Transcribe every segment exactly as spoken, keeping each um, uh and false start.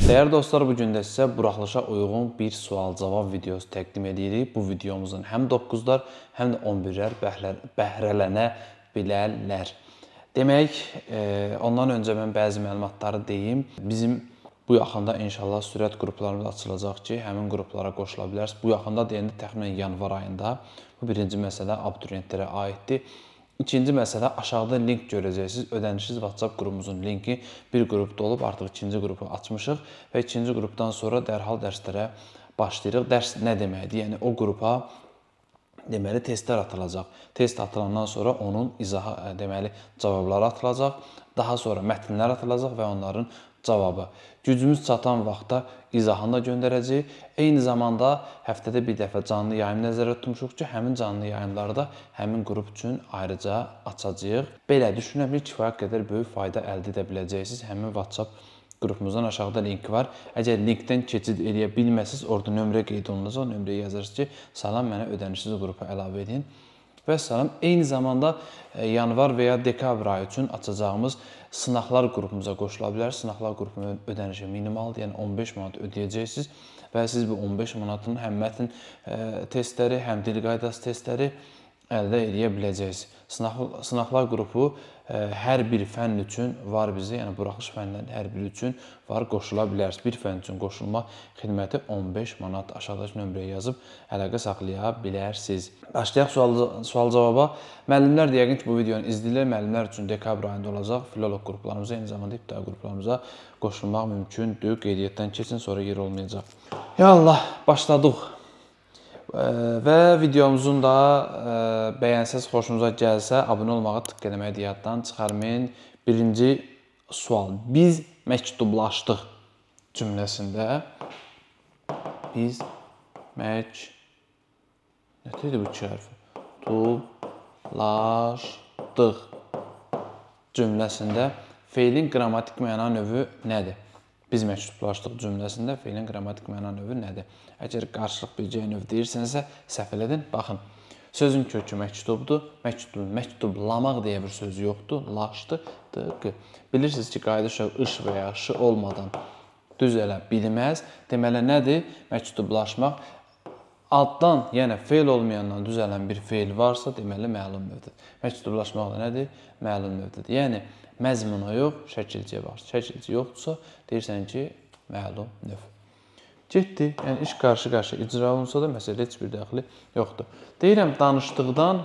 Değerli dostlar, bugün də sizə buraxılışa uyğun bir sual-cavab videosu təqdim edirik. Bu videomuzun həm doqquzlar, həm də on birlər bəhrələnə bilərlər. Demək, ondan öncə mən bəzi məlumatları deyim. Bizim bu yaxında inşallah sürət qruplarımız açılacaq ki, həmin qruplara qoşula bilərsiniz. Bu yaxında deyəndə təxminən yanvar ayında. Bu birinci məsələ abituriyentlərə aiddir. İkinci məsələ, aşağıda link görəcəksiniz. Ödənişsiz WhatsApp qrupumuzun linki bir qrupda olub, artıq ikinci qrupu açmışıq və ikinci qrupdan sonra dərhal dərslərə başlayırıq. Dərs nə deməkdir? Yəni o qrupa deməli testlər atılacaq. Test atılandan sonra onun izahı, deməli cavabları atılacaq. Daha sonra mətnlər atılacaq və onların cavabı. Gücümüz çatan vaxtda izahını da göndərəcəyik. Eyni zamanda həftədə bir dəfə canlı yayım nəzərdə tutmuşuq ki, həmin canlı yayımlarda həmin qrup üçün ayrıca açacağıq. Belə düşünürəm ki, kifayət qədər böyük fayda əldə edə biləcəksiniz. Həmin WhatsApp qrupumuzdan aşağıda link var. Əgər linkdən keçid edə bilməsiniz, orada nömrə qeyd olunacaq. Nömrəyə yazırsınız ki, salam, mənə ödənişsiz qrupa əlavə edin. Və salam, eyni zamanda yanvar və ya dekabr ayı üçün açacağımız sınaqlar qrupumuza qoşula bilər. Sınaqlar qrupunun ödənişi minimaldır, yəni on beş manat ödəyəcəksiniz və siz bu on beş manatın həm mətn testləri, həm dil qaydası testləri əldə edə biləcəksiniz. Sınaqlar qrupu hər bir fənn üçün var bizə, yəni buraxılış fənlərinin hər biri üçün var, qoşula bilərsiniz. Bir fənn üçün qoşulma xidməti on beş manat, aşağıdakı nömrəyə yazıb əlaqə saxlaya bilərsiniz. Başlayaq sual-cavaba. Müəllimlər də yəqin ki, bu videonu izləyirlər. Müəllimlər üçün dekabr ayında olacaq. Filolog qruplarımıza, eyni zamanda ibtidai qruplarımıza qoşulmaq mümkündür. Qeydiyyatdan keçin, sonra yer olmayacaq. Ya Allah, başladıq. Və videomuzun da bəyənsəz, xoşunuza gəlsə, abunə olmağı, tık eləməyi də yaddan çıxarmayın. Birinci sual. Biz məktublaşdıq cümləsində. Biz mək... Nədir bu iki hərfi? Tublaşdıq cümləsində feilin qrammatik məna növü nədir? Biz məktublaşdıq cümləsində feilin qrammatik məna növü nədir? Əgər qarşılıq biləcəyi növ deyirsənsə, səhv elədin. Baxın, sözün kökü məktubdur. Məktub, məktublamaq deyə bir söz yoxdur. Laşdı, dıqı. Bilirsiniz ki, qayda uşaq ış və ya şı olmadan düz elə bilməz. Deməli, nədir? Məktublaşmaq. Addan, yəni feil olmayandan düzələn bir feil varsa, deməli, məlum növdür. Məktublaşmaq da nədir? Məlum növdür. Yəni, məzmuna yox, şəkilciyə var. Şəkilci yoxdursa, deyirsən ki, məlum növ. Getdi, yəni iş qarşı-qarşı icra olunsa da məsələ heç bir dəxili yoxdur. Deyirəm, danışdıqdan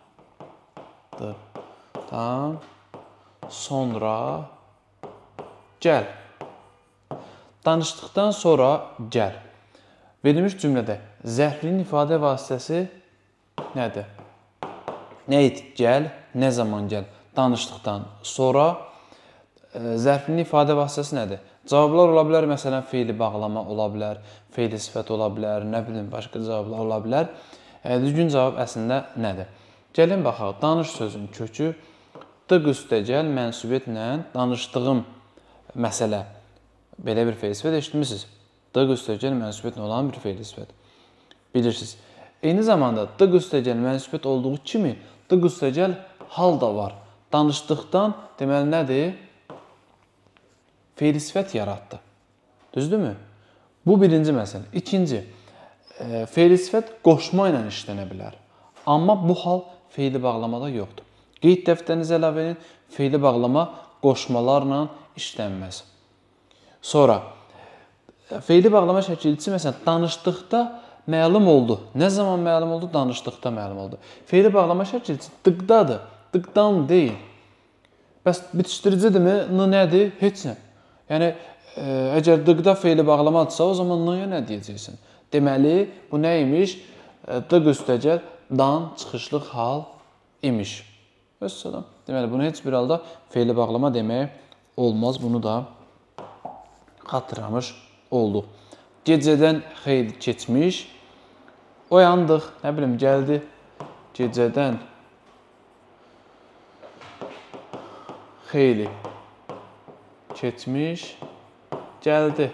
dan sonra gəl. Danışdıqdan sonra gəl. Verilmiş cümlədə zərflinin ifadə vasitəsi nədir? Nə et, gəl, nə zaman gəl? Danışdıqdan sonra zərflinin ifadə vasitəsi nədir? Cavablar ola bilər, məsələn, feili bağlama ola bilər, feili sifət ola bilər, nə bilim, başqa cavablar ola bilər. Düzgün cavab əslində nədir? Gəlin baxaq, danış sözün kökü, dıq üstə gəl, mənsubiyyətlə danışdığım məsələ. Belə bir feili sifət eşitmişsiniz. Dıq üstə gəl, mənsubiyyətlə olan bir feili sifət. Bilirsiniz. Eyni zamanda dıq üstə gəl, mənsubiyyət olduğu kimi, dıq üstə gəl hal da var. Danışdıqdan deməli nədir? Feili sifət yaratdı. Düzdürmü? Bu birinci məsələ. İkinci, feili sifət qoşma ilə işlənə bilər. Amma bu hal feili bağlamada yoxdur. Qeyd dəftərinizi əlavə edin, feili bağlama qoşmalarla işlənməz. Sonra, feili bağlama şəkilçisi, məsələn, danışdıqda məlum oldu. Nə zaman məlum oldu? Danışdıqda məlum oldu. Feili bağlama şəkilçisi dıqdadır, dıqdan deyil. Bəs bitişdiricidirmi? N nədir? Heç nə. Yəni, əgər dıqda feili bağlamadırsa, o zaman n-ya nə deyəcəksin? Deməli, bu nə imiş? Dıq üstə gəl, dan çıxışlıq hal imiş. Vəssalam. Deməli, bunu heç bir halda feili bağlama demək olmaz. Bunu da xatırlamış olduq. Gecədən xeyli keçmiş. Oyandıq, nə bilim, gəldi. Gecədən xeyli keçmiş, gəldi.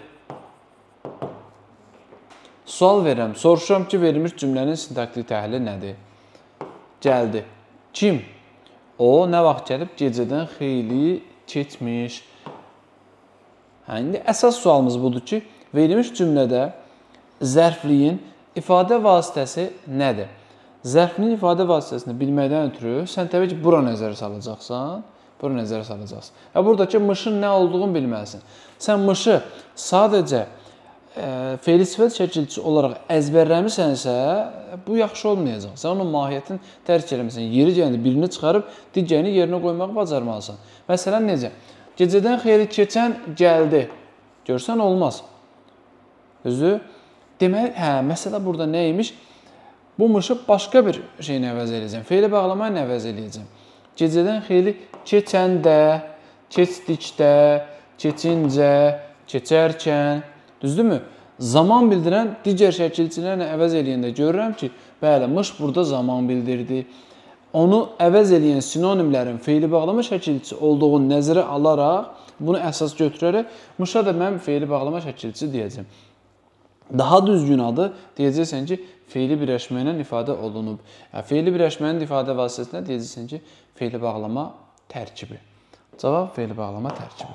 Sual verirəm. Soruşuram ki, verilmiş cümlənin sintaktik təhlili nədir? Gəldi. Kim? O, nə vaxt gəlib? Gecədən xeyli keçmiş. Hə, indi əsas sualımız budur ki, verilmiş cümlədə zərfliyin ifadə vasitəsi nədir? Zərfliyin ifadə vasitəsini bilməkdən ötürü sən təbii ki, bura nəzərə salacaqsan. Bura nəzərə salacaqsın. Və buradakı mışın nə olduğunu bilməlisən. Sən mışı sadəcə e, fe'li sifət şəkilçisi olaraq əzbərləmisənsə, bu yaxşı olmayacaq. Sən onun mahiyyətini dərk eləmirsən. Yeri gəlində birini çıxarıb digərini yerinə qoymağı bacarmalısan. Məsələn, necə? Gecədən xeyli keçən gəldi. Görsən, olmaz. Düzdür? Deməli, hə, məsələ burada nə imiş? Bu mışı başqa bir şeyini əvəz eləyəcəm. Fe'li bağlamayı nə əvəz eləyəcəm? Gecədən xeyli keçəndə, keçdikdə, keçincə, keçərkən, düzdürmü? Zaman bildirən digər şəkilçilərlə əvəz eləyəndə görürəm ki, bəli, mış burada zaman bildirdi. Onu əvəz eləyən sinonimlərin fe'li bağlama şəkilçisi olduğunu nəzərə alaraq, bunu əsas götürərək, mışa da mən fe'li bağlama şəkilçisi deyəcəm. Daha düzgün adı deyəcəksən ki, fe'li birləşməylə ifadə olunub. Yəni, fe'li birləşmənin ifadə vasitəsində deyəcəksən ki, fe'li bağlama tərkibi. Cavab fe'li bağlama tərkibi.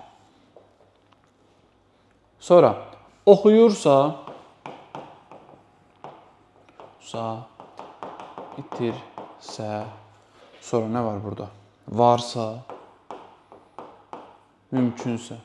Sonra, oxuyursa, sa, itirsə, sonra nə var burada? Varsa, mümkünsə.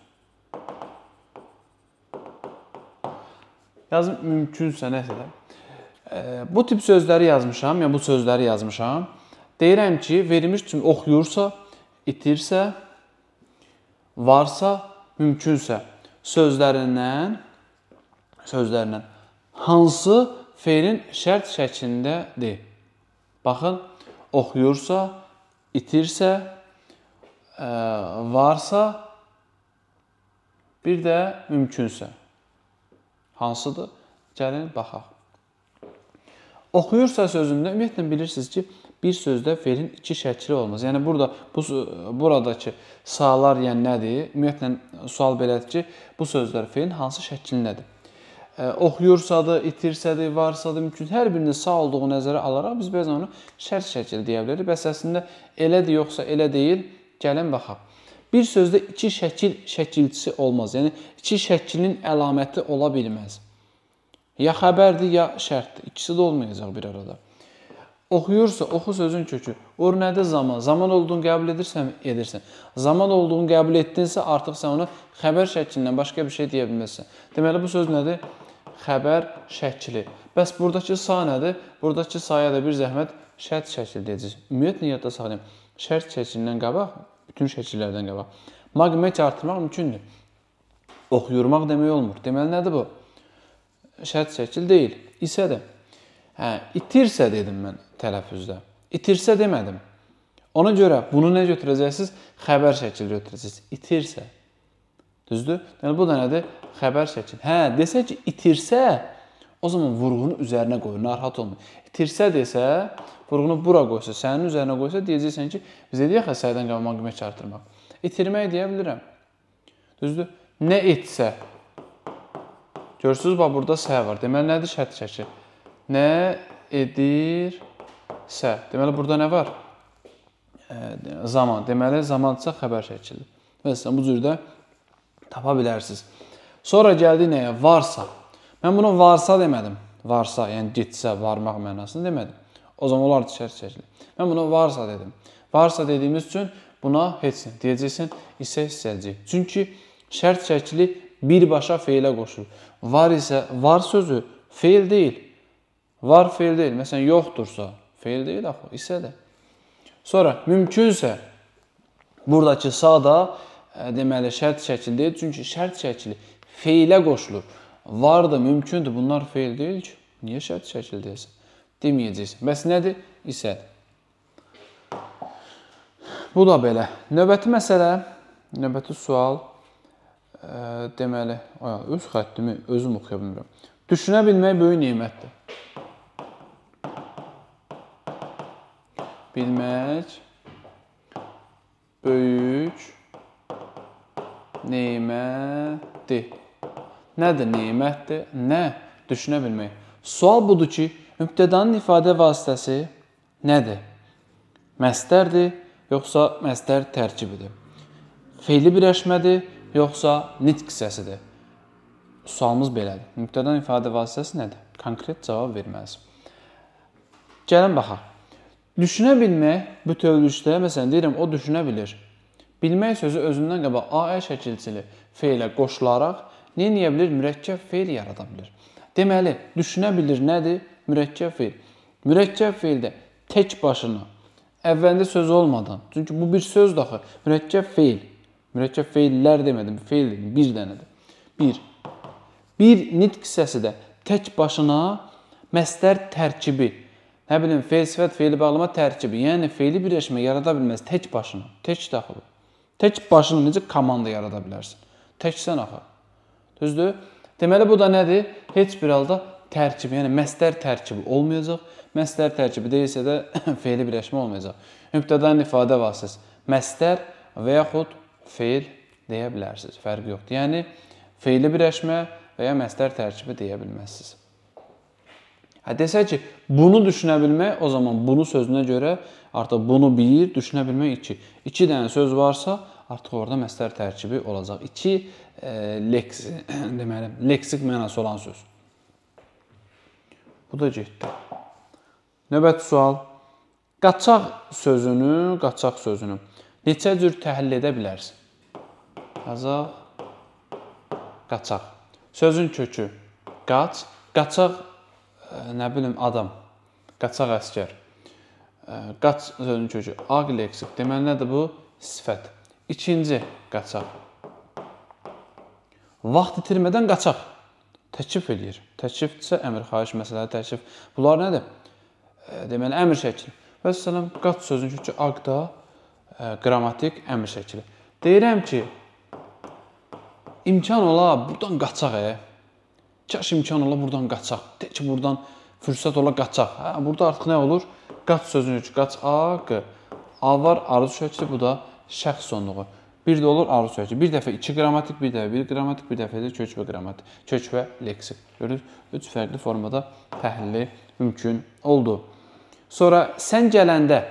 Yazım, mümkünsə, nəsə də. Bu tip sözləri yazmışam, yəni bu sözləri yazmışam. Deyirəm ki, verilmiş cümlə oxuyursa, itirsə, varsa, mümkünsə sözlərindən, sözlərindən hansı fe'lin şərt şəklindədir? Baxın, oxuyursa, itirsə, varsa, bir də mümkünsə. Hansıdır? Gəlin, baxaq. Oxuyursa sözündə ümumiyyətlə bilirsiniz ki, bir sözdə fe'lin iki şəkli olmaz. Yəni, burada, bu, buradakı sağlar yəni nədir? Ümumiyyətlə, sual belədir ki, bu sözlər fe'lin hansı şəklindədir? E, oxuyursadır, itirsədir, varsadır, mümkün. Hər birinin sağ olduğu nəzərə alaraq biz bəzən onu şərt şəkil deyə bilərik. Bəs əslində elədir, yoxsa elə deyil. Gəlin, baxaq. Bir sözdə iki şəkil şəkilçisi olmaz. Yəni, iki şəklinin əlaməti ola bilməz. Ya xəbərdir, ya şərtdir. İkisi də olmayacaq bir arada. Oxuyursa, oxu sözün kökü. Or nədir zaman? Zaman olduğunu qəbul edirsən, edirsən. Zaman olduğunu qəbul etdinsə, artıq sən onu xəbər şəklindən başqa bir şey deyə bilməzsən. Deməli, bu söz nədir? Xəbər şəkli. Bəs buradakı sa nədir? Buradakı saya da bir zəhmət şərt şəkil deyəcək. Ümumiyyətlə, yadda saxlayın. Şərt şəklindən qabaq, bütün şəkillərdən qabaq. Maqmət artırmaq mümkündür. Oxuyurmaq demək olmur. Deməli, nədir bu? Şərt şəkil deyil. İsə də. Hə, itirsə dedim mən tələffüzdə. İtirsə demədim. Ona görə bunu nə götürəcəksiniz? Xəbər şəkil götürəcəksiniz. İtirsə. Düzdür? Yəni, bu da nədir? Xəbər şəkil. Hə, desə ki, itirsə, o zaman vurğunu üzərinə qoyur, narahat olmur. İtirsə desə, vurğunu bura qoysa, sənin üzərinə qoysa, deyəcəksən ki, bizə deyək əsərdən qabaq maqimə çarptırmaq. İtirmək deyə bilirəm. Düzdür? Nə etsə. Görürsünüz, bax, burada sə var. Deməli, nədir şərt şəkil? Nə edirsə. Deməli, burada nə var? E, zaman. Deməli, zamandırsa xəbər şəkildir. Məsələn, bu cürdə tapa bilərsiniz. Sonra gəldi nəyə? Varsa. Mən bunu varsa demədim. Varsa, yəni getsə, varmaq mənasını demədim. O zaman olardı şərt şəkli. Mən bunu varsa dedim. Varsa dediyimiz üçün buna heç nə deyəcəksin, isə hissəcək. Çünki şərt şəkli birbaşa fe'lə qoşulur. Var isə, var sözü fe'l deyil. Var fe'l deyil. Məsələn, yoxdursa fe'l deyil, axı, isə də. Sonra, mümkünsə, buradakı sa da e, deməli, şərt şəkil deyil. Çünki şərt şəkili fe'lə qoşulur. Var da, mümkündür. Bunlar fe'l deyil ki. Niyə şərt şəkil deyilsin? Deməyəcəksin. Bəs nədir? İsədir. Bu da belə. Növbəti məsələ, növbəti sual, e, deməli, öz xəttimi özüm oxuya bilmirəm. Düşünə bilmək böyük nemətdir. Bilmək böyük nemətdir. Nədir nemətdir? Nə? Düşünə bilmək. Sual budur ki, mübtədanın ifadə vasitəsi nədir? Məstərdir, yoxsa məstər tərkibidir? Fe'li birləşmədir, yoxsa nitq hissəsidir? Sualımız belədir. Mübtəda ifadə vasitəsi nədir? Konkret cavab verməlisən. Gəlin baxaq. Düşünə bilmək bütövlükdə, məsələn, deyirəm, o düşünə bilir. Bilmək sözü özündən qabaq A Ə şəkilçili feilə qoşularaq nə edə bilir? Mürəkkəb feil yarada bilir. Deməli, düşünə bilir nədir? Mürəkkəb feil. Mürəkkəb feildə tək başına, əvvəlində söz olmadan, çünki bu bir söz daxı, mürəkkəb feil. Mürəkkəb feillər demədim, feil dedim, bir dənədir. Bir. Bir nitq hissəsi də tək başına məsdər tərkibi, nə bilim, feil, sifət, feili bağlama tərkibi, yəni feili birləşmə yarada bilməz tək başına, tək daxılı. Tək başına necə komanda yarada bilərsin? Təksən axı. Düzdür? Deməli, bu da nədir? Heç bir halda tərkibi, yəni məsdər tərkibi olmayacaq. Məsdər tərkibi deyilsə də feili birləşmə olmayacaq. Mübtədanın ifadə vasitəsi məsdər və yaxud feil deyə bilərsiniz. Fərqi yoxdur. Yəni, feili birləşmə və ya məsdər tərkibi deyə bilməzsiniz. Hə, desək ki, bunu düşünə bilmək, o zaman bunu sözünə görə artıq bunu bir, düşünə bilmək iki. İki dənə söz varsa, artıq orada məsdər tərkibi olacaq. İki e, leksi, deməli, leksik mənası olan söz. Bu da getdi. Növbəti sual. Qaçaq sözünü, qaçaq sözünü neçə cür təhlil edə bilərsin? Yazaq, qaçaq. Sözün kökü qaç, qaçaq, nə bilim, adam, qaçaq əskər. Qaç sözün kökü aq leksik. Deməli, nədir bu? Sifət. İkinci qaçaq. Vaxt itirmədən qaçaq. Təklif edir. Təklifdirsə əmr, xahiş, məsələ, təklif. Bunlar nədir? Deməli, əmr şəkli. Və səlam, qaç sözün kökü aqda qrammatik əmr şəkli. Deyirəm ki, imkan ola, buradan qaçaq, e. Kaş imkan ola, buradan qaçaq. Deyək ki, buradan fürsət ola, qaçaq. Hə, burada artıq nə olur? Qaç sözün kökü, qaç, aq. A var, arzu şəkli, bu da şəxs sonluğu. Bir də olur arzu şəkli. Bir dəfə iki qrammatik, bir dəfə bir qrammatik, bir dəfə də kök və qrammatik. Kök və leksik. Görürüz? Üç fərqli formada təhlili mümkün oldu. Sonra sən gələndə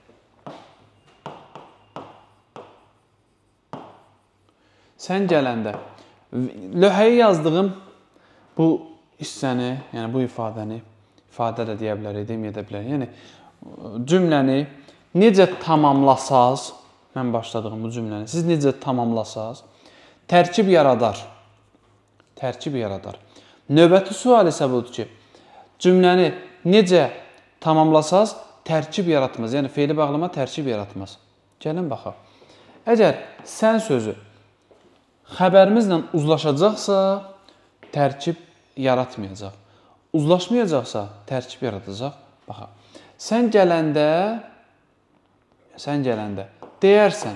sən gələndə lövhəyə yazdığım bu hissəni, yəni bu ifadəni, ifadə də deyə bilərik, deməyə də bilərik. Yəni cümləni necə tamamlasaz, mən başladığım bu cümləni siz necə tamamlasaz, tərkib yaradar. Tərkib yaradar. Növbəti sual isə budur ki, cümləni necə tamamlasaz, tərkib yaratmaz. Yəni feili bağlama tərkib yaratmaz. Gəlin baxaq. Əgər sən sözü xəbərimizlə uzlaşacaqsa, tərkib yaratmayacaq. Uzlaşmayacaqsa, tərkib yaradacaq. Baxaq. Sən gələndə, sən gələndə deyərsən.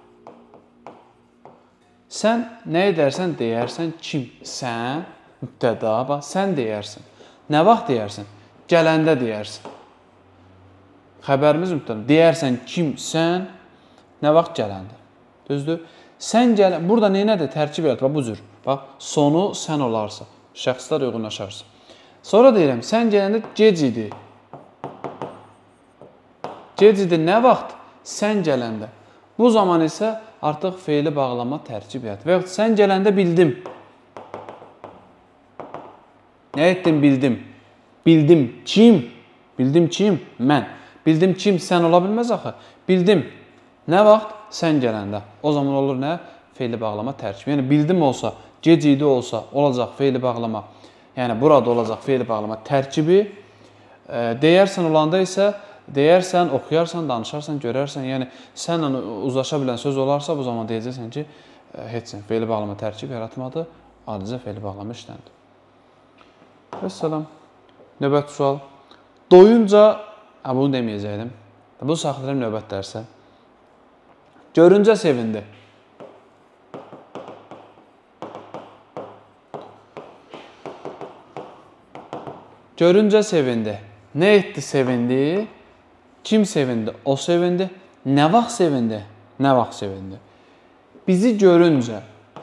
Sən nə edərsən, deyərsən kim? Sən, mübtəda, bax, sən deyərsən. Nə vaxt deyərsən? Gələndə deyərsən. Xəbərimiz mübtəda. Deyərsən kim? Sən, nə vaxt gələndə? Düzdür? Sən gələ, burada neynədir? Tərkib yarat, bax, bu cür. Bax, sonu sən olarsa, şəxslər uyğunlaşarsa. Sonra deyirəm, sən gələndə gec idi. Gec idi nə vaxt? Sən gələndə. Bu zaman isə artıq feili bağlama tərkib yarat. Və yaxud sən gələndə bildim. Nə etdim? Bildim. Bildim. Kim? Bildim kim? Mən. Bildim kim? Sən ola bilməz axı. Bildim. Nə vaxt? Sən gələndə. O zaman olur nə? Feili bağlama tərkib. Yəni bildim olsa, gec idi olsa, olacaq feili bağlama. Yəni burada olacaq feili bağlama tərkibi. E, deyərsən olanda isə deyərsən, oxuyarsan, danışarsan, görərsən. Yəni sənlə uzlaşa bilən söz olarsa, bu zaman deyəcəksən ki, e, heç sən feili bağlama tərkib yaratmadı, adicə feili bağlama işləndi. Vəssalam. Növbəti sual. Doyunca, hə, bunu deməyəcəkdim. Bunu saxlayırım növbət dərsə. Görüncə sevindi. Görüncə sevindi. Nə etdi? Sevindi. Kim sevindi? O sevindi. Nə vaxt sevindi? Nə vaxt sevindi? Bizi görüncə.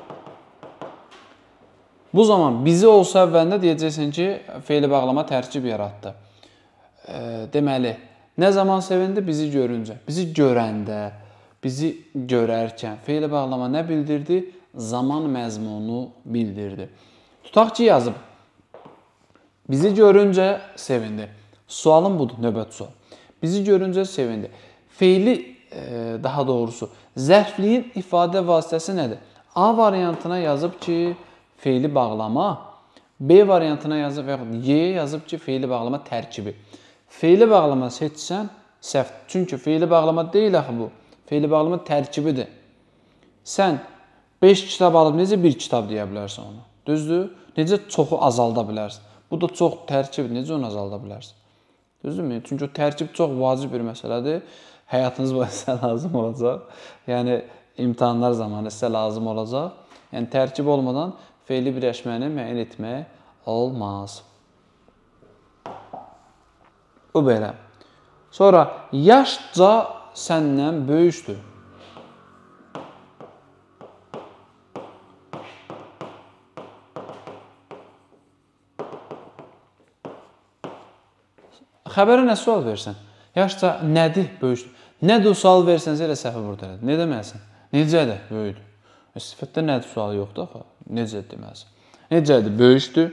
Bu zaman bizi olsa əvvəlində deyəcəksən ki, feili bağlama tərkib yaratdı. E, deməli, nə zaman sevindi? Bizi görüncə. Bizi görəndə, bizi görərkən feili bağlama nə bildirdi? zaman məzmunu bildirdi. Tutaq ki, yazıb. Bizi görüncə sevindi. Sualım budur, növbəti sual. Bizi görüncə sevindi. Feili, e, daha doğrusu, zərfliyin ifadə vasitəsi nədir? A variantına yazıb ki, feili bağlama. B variantına yazıb və yaxud Y yazıb ki, feili bağlama tərkibi. Feili bağlama seçsən, səhv. Çünki feili bağlama deyil axı bu. Feili bağlama tərkibidir. Sən beş kitab alıb necə bir kitab deyə bilərsən onu? Düzdür? Necə çoxu azalda bilərsən? Bu da çox tərkib, necə onu azalda bilərsən? Düzdürmü? Çünki o tərkib çox vacib bir məsələdir. Həyatınız boyu sizə lazım olacaq. Yəni, imtahanlar zamanı sizə lazım olacaq. Yəni, tərkib olmadan feili birləşməni müəyyən etmək olmaz. Bu belə. Sonra, yaşca səndən böyükdür. Xəbərə nə sual versən? Yaşca nədir böyükdür? Nədir o sual versənsə elə səhvi burada elədir. Ne deməlisən? Necədir böyükdür? Sifətdə nədir sualı yoxdur axı? Necə deməlisən? Necədir böyükdür?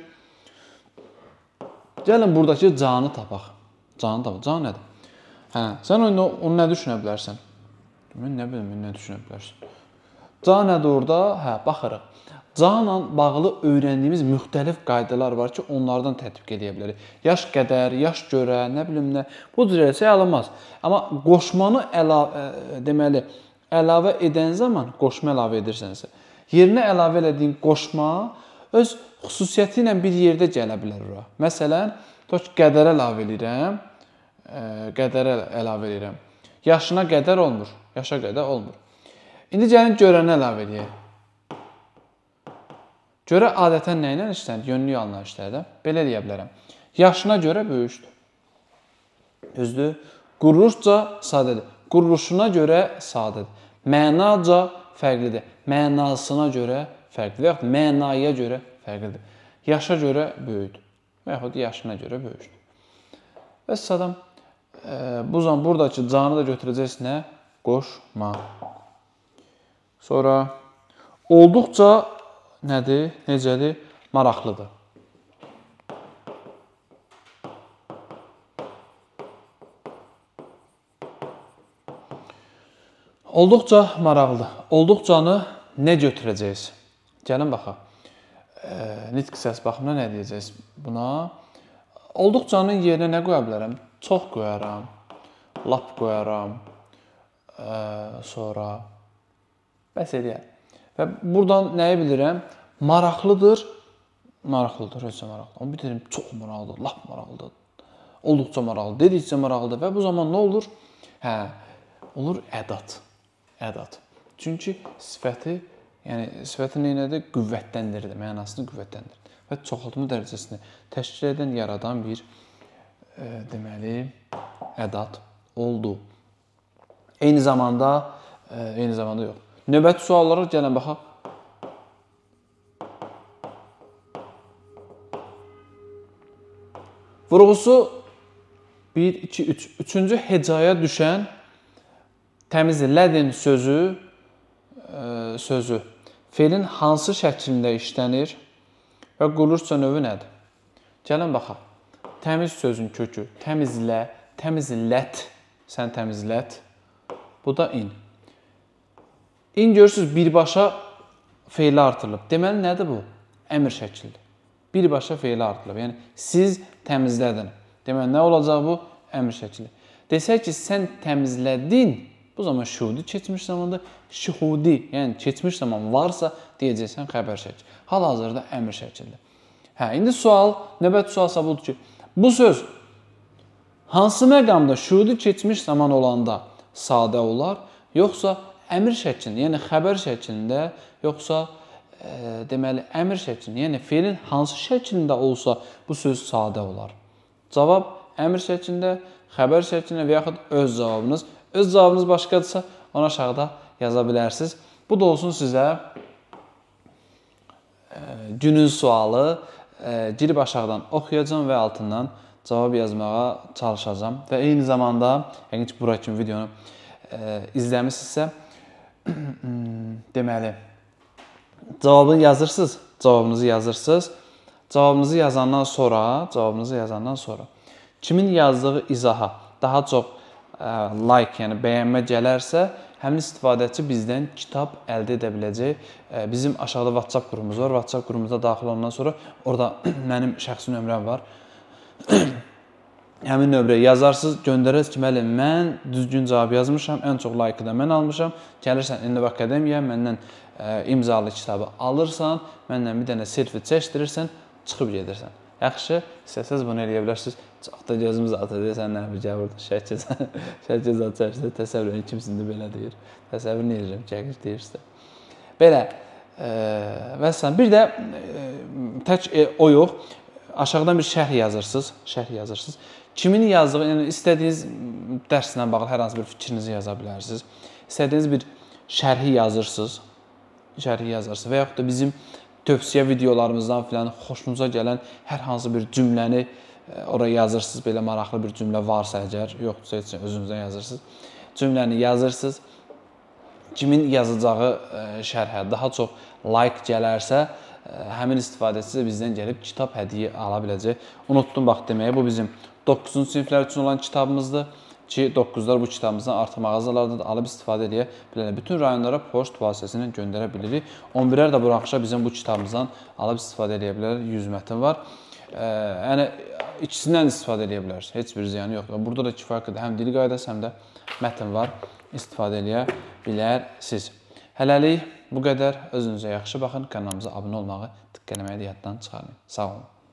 Gəlin buradakı canı tapaq. Canı tapaq. Can nədir? Hə, sən onu, onu nə düşünə bilərsən? Mən nə bilim, nə düşünə bilərsən? Can nədir orada? Hə, baxırıq. Canla bağlı öyrəndiyimiz müxtəlif qaydalar var ki, onlardan tətbiq edə bilərik. Yaş qədər, yaş görə, nə bilim nə, bu cür şey alınmaz. Amma qoşmanı əlavə, deməli, əlavə edən zaman, qoşma əlavə edirsənsə, yerinə əlavə elədiyin qoşma öz xüsusiyyəti ilə bir yerdə gələ bilər ora. Məsələn, toç qədər əlavə edirəm, qədər əlavə edirəm. Yaşına qədər olmur, yaşa qədər olmur. İndi gəlin görəni əlavə edək. Görə adətən nə ilə işlənir? Yönlü yanla işlənir. Belə deyə bilərəm. Yaşına görə böyükdür. Düzdür? Quruluşca sadədir. Quruluşuna görə sadədir. Mənaca fərqlidir. Mənasına görə fərqlidir. Və yaxud mənaya görə fərqlidir. Yaşa görə böyükdür. Və yaxud yaşına görə böyükdür. Və sadam, bu zaman buradakı canı da götürəcəksin nə? Qoşma. Sonra, olduqca nədir? Necədir? Maraqlıdır. Olduqca maraqlıdır. Olduqcanı nə götürəcəyiz? Gəlin baxaq. Nitq səs baxımına nə deyəcəyiz buna? Olduqcanın yerinə nə qoya bilərəm? Çox qoyaram, lap qoyaram, sonra bəs eləyər. Və buradan nəyi bilirəm? Maraqlıdır, maraqlıdır, ölsə maraqlıdır. Amma bir deyirəm, çox maraqlıdır, lap maraqlıdır, olduqca maraqlıdır, dedikcə maraqlıdır və bu zaman nə olur? Hə, olur ədat, ədat. Çünki sifəti, yəni sifəti neynədir? Qüvvətləndirir, mənasını qüvvətləndirir və çoxaltma dərəcəsini təşkil edən, yaradan bir, e, deməli, ədat oldu. Eyni zamanda, e, eyni zamanda yox. Növbəti suallara gələn baxaq. Vurğusu bir, iki, üç. Üçüncü hecaya düşən təmiz lədin sözü, e, sözü feilin hansı şəklində işlənir və quruluşca növü nədir? Gəlin baxaq. Təmiz sözün kökü təmizlə, təmizlət, sən təmizlət, bu da in. İn görürsünüz, birbaşa feili artırılıb. Deməli, nədir bu? Əmr şəkildir. Birbaşa feili artırılıb. Yəni, siz təmizlədin. Deməli, nə olacaq bu? Əmr şəkili. Desək ki, sən təmizlədin, bu zaman şuhudi keçmiş zamandır. Şuhudi, yəni keçmiş zaman varsa, deyəcəksən xəbər şəkili. Hal-hazırda əmr şəkildir. Hə, indi sual, növbəti sualsa budur ki, bu söz hansı məqamda şuhudi keçmiş zaman olanda sadə olar, yoxsa əmr şəklində, yəni xəbər şəklində, yoxsa e, deməli əmr şəklində, yəni feilin hansı şəklində olsa bu söz sadə olar? Cavab əmr şəklində, xəbər şəklində və yaxud öz cavabınız. Öz cavabınız başqadırsa, onu aşağıda yaza bilərsiniz. Bu da olsun sizə e, günün sualı. E, girib aşağıdan oxuyacağım və altından cavab yazmağa çalışacağım. Və eyni zamanda, yəni ki, bura kimi videonu e, izləmişsinizsə, deməli, Cavabını yazırsınız, cavabınızı yazırsınız. Cavabınızı yazandan sonra, cavabınızı yazandan sonra kimin yazdığı izaha daha çox ə, like, yəni bəyənmə gələrsə, həmin istifadəçi bizdən kitab əldə edə biləcək. Ə, bizim aşağıda WhatsApp qrupumuz var. WhatsApp qrupumuza daxil olandan sonra orada mənim şəxsi nömrəm var. Həmin nömrəyə yazarsınız, göndərərsiniz ki, müəllim, mən düzgün cavab yazmışam, ən çox like-ı da mən almışam. Gəlirsən Innov Akademiyaya, məndən ə, imzalı kitabı alırsan, məndən bir dənə selfie çəkdirirsən, çıxıb gedirsən. Yaxşı, istəsəz bunu eləyə bilərsiniz. Çox da gözümüz atır, sən nə bir gəl burada şəkil, şəkil atırsa, təsəvvür edin, kimsin də belə deyir. Təsəvvür nə edirəm, gəlir deyirsə. Belə, ə, və sən bir də ə, tək e, o yox, aşağıdan bir şərh yazırsınız, şərh yazırsınız. Kimin yazdığı, yəni istədiyiniz dərslə bağlı hər hansı bir fikrinizi yaza bilərsiniz. İstədiyiniz bir şərhi yazırsınız, şərhi yazarsınız və yaxud da bizim tövsiyə videolarımızdan filan xoşunuza gələn hər hansı bir cümləni oraya yazırsınız. Belə maraqlı bir cümlə varsa əgər, yoxdursa heç özünüzdən yazırsınız. Cümləni yazırsınız. Kimin yazacağı şərhə daha çox like gələrsə, həmin istifadəçi bizdən gəlib kitab hədiyyə ala biləcək. Unutdum bax deməyə, bu bizim doqquzuncu siniflər üçün olan kitabımızdır ki, doqquzlar bu kitabımızdan artıq mağazalarda da alıb istifadə edə bilərlər. Bütün rayonlara poçt vasitəsilə göndərə bilirik. on birlər də buraxışa bizim bu kitabımızdan alıb istifadə edə bilərlər. yüz mətn var. Yəni ikisindən istifadə edə bilərsiniz. Heç bir ziyanı yoxdur. Burada da kifayət qədər həm dil qaydası, həm də mətn var. İstifadə edə bilərsiniz. Hələlik bu qədər. Özünüzə yaxşı baxın. Kanalımıza abunə olmağı, tıqqələməyi də yaddan çıxarmayın. Sağ olun.